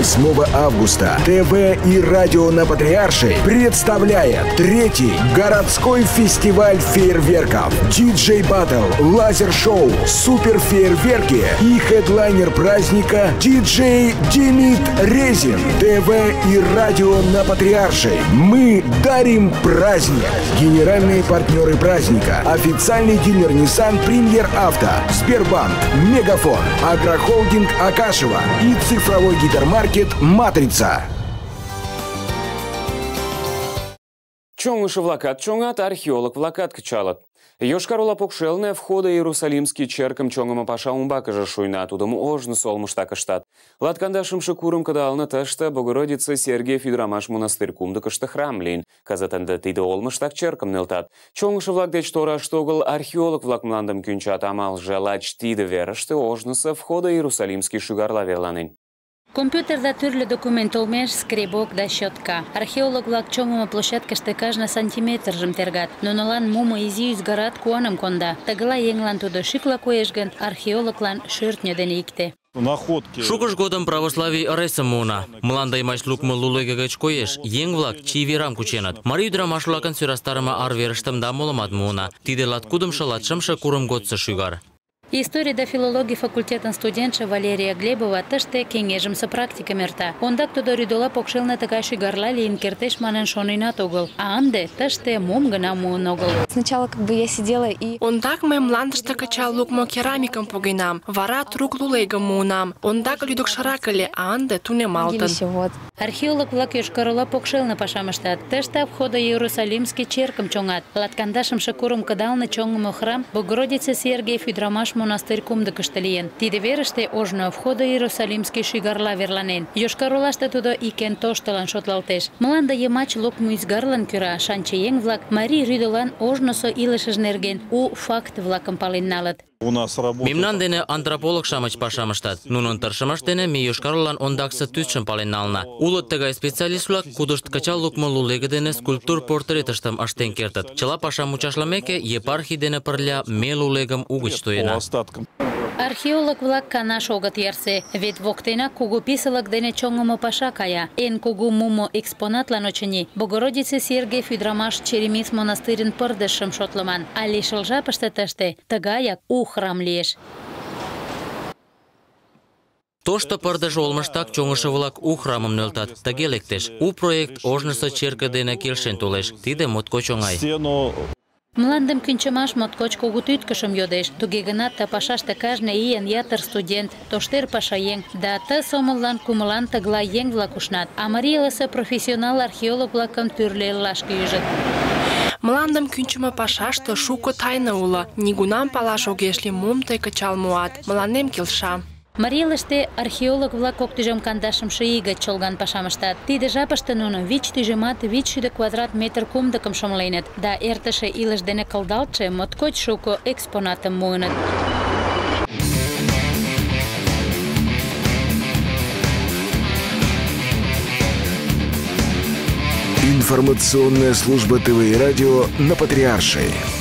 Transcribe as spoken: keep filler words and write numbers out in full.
восьмого августа ТВ и радио на Патриаршей представляет третий городской фестиваль фейерверков. Диджей-баттл, лазер-шоу, супер-фейерверки и хедлайнер праздника диджей Демид Резин. ТВ и радио на Патриаршей. Мы дарим праздник. Генеральные партнеры праздника. Официальный дилер Nissan Премьер Авто, Сбербанк, Мегафон, Агрохолдинг Акашева и цифровой гипермаркет Матрица. Чоңышы влакат чоңат, археолог влакат кычалат. Йошкар-Ола покшелне входа Иерусалимский черком чоңыма паша умбака же шуйна, тудому ожны солмышта кыштат. Латкандашымшы курым кадалны тышта Богородица Сергия Фидрамаш монастырь кумды кышты храм лейн. Казатанда тиде олмыштак черком нелтат. Чоңышы влак деч тораш тогыл археолог влак мландым кюнчат амал жалач тиде верышты ожныса входа Иерусалимский шугарла верланын. Компьютерда түрлі документ олмеш, скребок да щетка. Археолог-влак чоңыма площадкашты кажна сантиметр жымтергат. Нонолан мумо изи үзгарат куаным конда. Тагыла еңлан туды шикла коешген, археологлан шыртнеден икте. Шукыш годым православий аресым муна. Мландай машлук мылулыга гач коеш, ең-влак чивирам кученат. Мари ӱдырамаш-влакын сӧрастарыме арверыштым да молымат муна. Тиде латкудымшо латшымше курым годсо шӱгар. История да филологии факультетын студентша Валерия Глебова тыште кеҥежымсе практикым эрта. Ондак тудо рӱдола покшелне тыгай шӱгарла лийын кертеш манын шоненат огыл. А ынде тыште мом гына муын огыл. Сначала как бы я сидела и... Ондак мый мландыште кычал лукмо керамикым погенам, вара трук лулегым муынам. Ондак лӱдыкшырак ыле, а ынде тунемалтын. Археолог-влак Йошкар-Ола покшелне пашам ыштат. Тыште входа Иерусалимский черкым чоҥат. Латкандашымше курым кыдалне чоҥымо храм Богородица Сергия Фидрамаш монастырь кумдыкышто лийын. Тиде верыште ожно входа Иерусалимский шӱгарла верланен. Йошкар-Олаште тудо икен тоштылан шотлалтеш. Мланде йымач лукмо ӱзгарлан кӧра шанче еҥ-влак марий рӱдолан ожнысо илышыж нерген у факт-влакым пален налыт. Мемнан дене антрополог-шамыч пашам ыштат. Нунын тыршымаш дене ме Йошкар-Олан ондаксе тӱсшым пален нална. Улыт тыгай специалист-влак, кудышт кычал лукмо лулеге дене скульптур портретыштым ыштен кертыт. Чыла пашам мучашламеке, епархий дене пырля ме лулегым угыч тоена. Археолог-влак канаш огыт ярсе, вет воктенак кугу писылык дене чоҥымо паша кая. Эн кугу мумо экспонатлан, очыни, Богородица Сергия Фидрамаш Черемис монастырьын пырдыжшым шотлыман. А лишыл жапыште тыште тыгаяк у храм лиеш. Тошто пырдыж олмыштак чоҥышо-влак у храмым нӧлтат. Тыге лектеш. У проект ожнысо черке дене келшен толеш. Тиде моткоч оҥай. Мландым кӱнчымаш моткоч кугу тӱткышым йодеш. Туге гынат ты пашаште кажне ийын ятыр студент, тоштер пашаеҥ да ты сомыллан кумылан тыглай еҥ-влак ушнат. А Марий Элысе профессионал археолог-влакым тӱрлӧ эллашке ӱжыт. Мландым кӱнчымӧ пашаште шуко тайна уло. Нигунам палаш огеш лий, мом тый кычал муат. Мыланем келша. Марий Элыште археолог-влак кок тӱжем кандашымше ий гыч чолган пашам ыштат. Тиде жапыште нуно вич тӱжемат вич шӱдӧ квадрат метр кумдыкым шымленыт да эртыше илыш дене кылдалтше моткоч шуко экспонатым муыныт. Информационная служба ТВ и радио на Патриаршей.